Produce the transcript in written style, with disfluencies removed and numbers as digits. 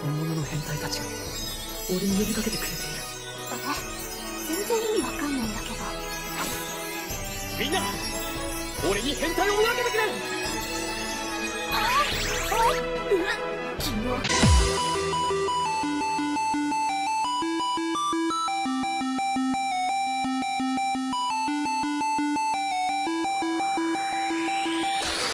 本物の変態たちが俺に呼びかけてくれている。 全然意味わかんないんだけど。 みんな俺に変態を追いかけてくれ。